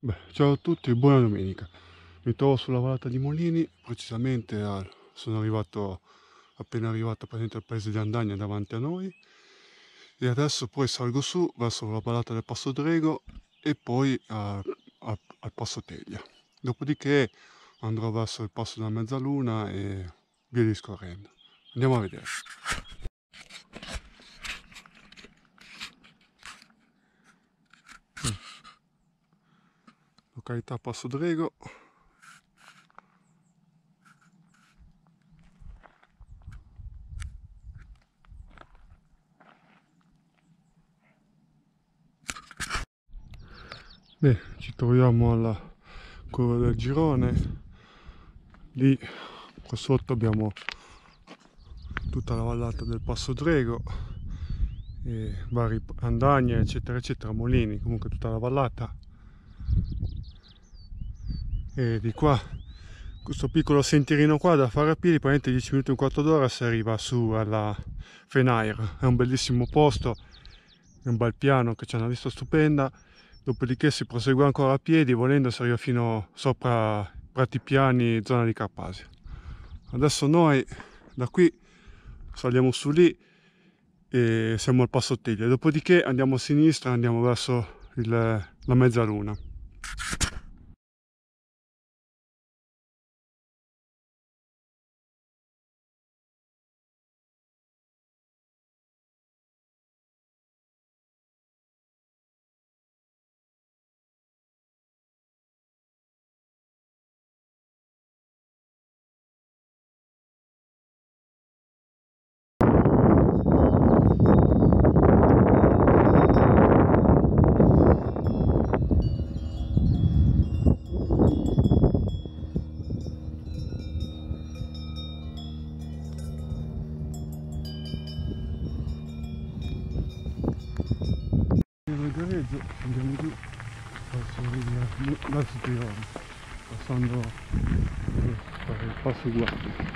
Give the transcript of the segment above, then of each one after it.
Ciao a tutti e buona domenica. Mi trovo sulla vallata di Molini, precisamente sono appena arrivato praticamente al paese di Andagna davanti a noi e adesso poi salgo su verso la vallata del Passo Drego e poi al Passo Teglia. Dopodiché andrò verso il Passo della Mezzaluna e via discorrendo. Andiamo a vedere. Località Passo Drego. Ci troviamo alla curva del Girone, lì qua sotto abbiamo tutta la vallata del Passo Drego, e vari Andagna eccetera eccetera, Molini, comunque tutta la vallata. E di qua questo piccolo sentierino qua da fare a piedi, praticamente 10 minuti e un quarto d'ora si arriva su alla Fenair. È un bellissimo posto, è un bel piano che c'è una vista stupenda. Dopodiché si prosegue ancora a piedi, volendo si arriva fino sopra Prati Piani, zona di Carpasia. Adesso noi da qui saliamo su lì e siamo al Passo Teglia, dopodiché andiamo a sinistra, andiamo verso la Mezzaluna. Andiamo giù verso Tirolo, passando per il passo Guardi.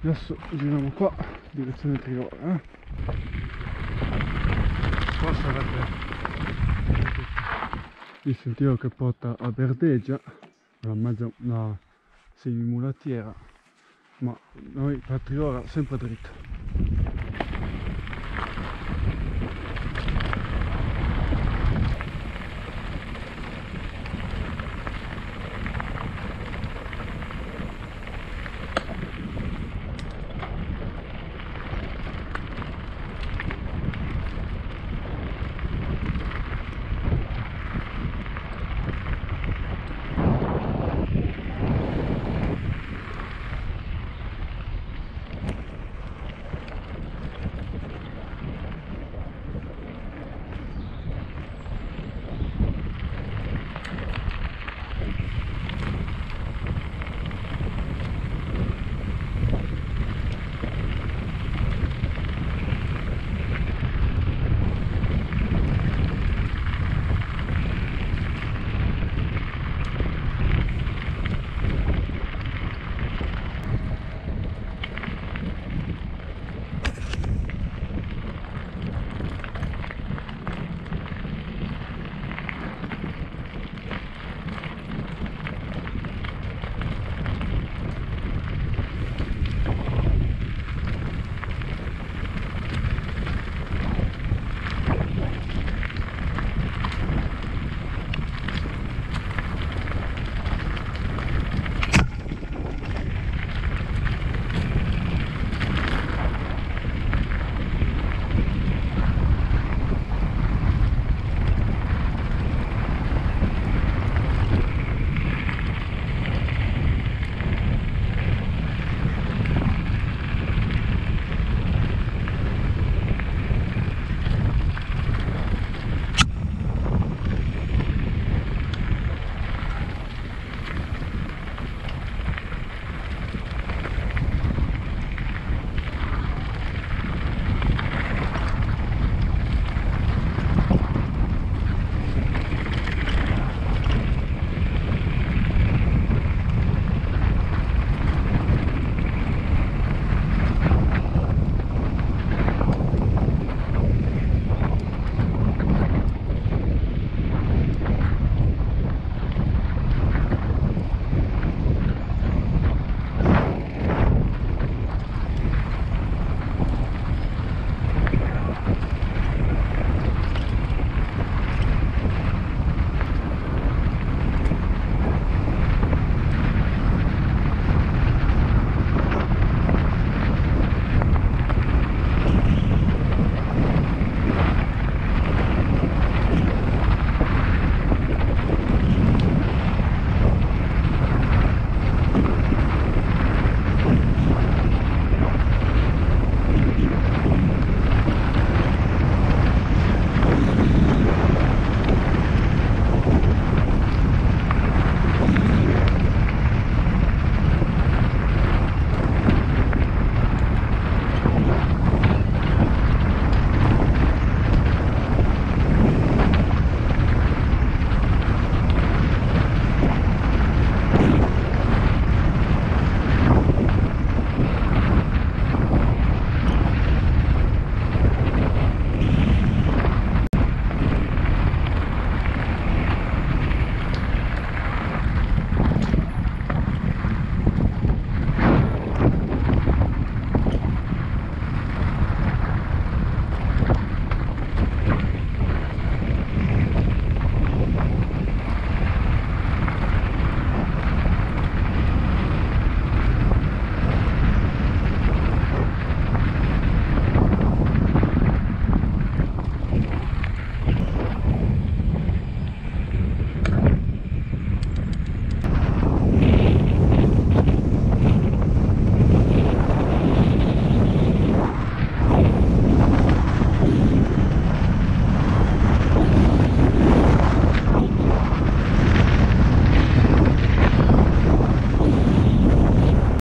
Adesso giriamo qua, direzione Triora. Qua sarebbe il sentiero che porta a Berdegia, una semimulatiera, ma noi per Triora sempre dritto.